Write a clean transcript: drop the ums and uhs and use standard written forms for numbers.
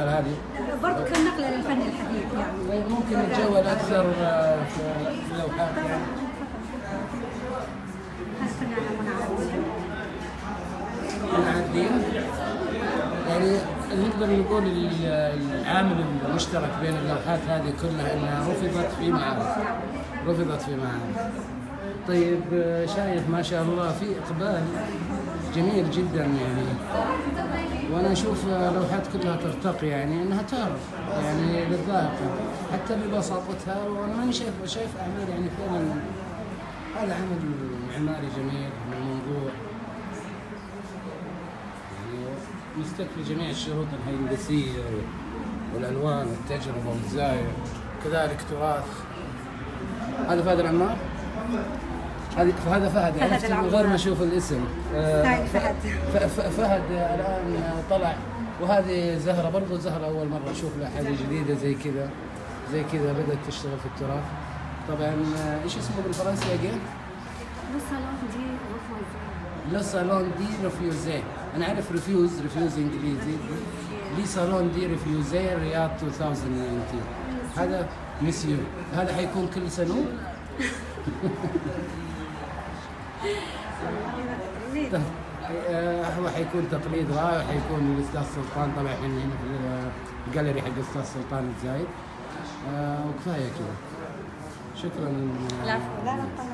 هذه برضه كنقلة للفن الحديث يعني. ممكن نتجول أكثر في اللوحات يعني. منعدين يعني نقدر نقول العامل المشترك بين اللوحات هذه كلها انها رفضت في معارض. طيب شايف ما شاء الله في اقبال جميل جدا يعني، وانا اشوف لوحات كلها ترتقي يعني انها تعرف يعني للذائقه حتى ببساطتها، وانا ماني شايف اعمال يعني فعلا هذا عمل معماري جميل من الموضوع يعني مستكفي جميع الشروط الهندسيه والالوان والتجربه والزاويه، كذلك تراث. هذا فهد العمار، هذا فهد يعني غير ما اشوف الاسم. فهد الان طلع، وهذه زهره برضو، زهره اول مره اشوف لها حاجه جديده زي كذا بدات تشتغل في التراث. طبعا ايش اسمه بالفرنسي اجين؟ لو صالون دي ريفيوزي. انا اعرف ريفيوز انجليزي، لي صالون دي ريفيوزي رياض 2019. هذا مسيو، هذا حيكون كل سنه. هو حيكون تقليد رائع، حيكون الاستاذ سلطان طبعا هنا في الجاليري حق الاستاذ سلطان الزايد. وكفايه كذا. شكرا. لا